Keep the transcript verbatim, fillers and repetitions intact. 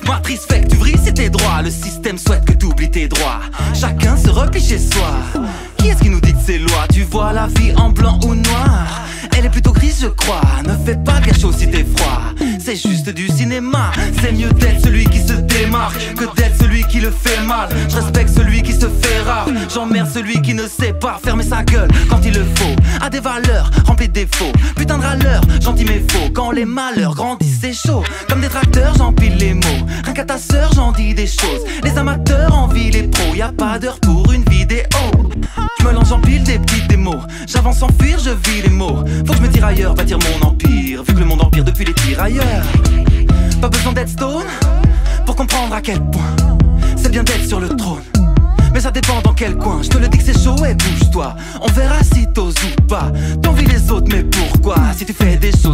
Matrice fait que tu vrilles c'est tes droits. Le système souhaite que t'oublies tes droits. Chacun se replie chez soi. Qui est-ce qui nous dicte ces lois? Tu vois la vie en blanc ou noir? Elle est plutôt grise je crois. Ne fais pas le chaud si t'es froid. C'est juste du cinéma. C'est mieux d'être celui qui se démarque que d'être celui qui le fait mal. Je respecte celui qui se fait rare. J'emmerde celui qui ne sait pas fermer sa gueule quand il le faut. A des valeurs remplies de défauts. Putain de râleur, gentil mais faux. Quand les malheurs grandissent c'est chaud. Comme des tracteurs j'empile les mots. Rien qu'à ta sœur j'en dis des choses. Les amateurs envient les pros. Y a pas d'heure pour une vidéo. Je me lance, j'empile des petits démos. J'avance sans fuir, je vis les mots. Faut que je me tire ailleurs, bâtir mon empire. Vu que le monde empire depuis les tirailleurs. Pas besoin d'être stone pour comprendre à quel point c'est bien d'être sur le trône. Mais ça dépend dans quel coin. Je te le dis que c'est chaud et bouge-toi. On verra si t'oses ou pas. T'envies les autres mais pourquoi? Si tu fais des choses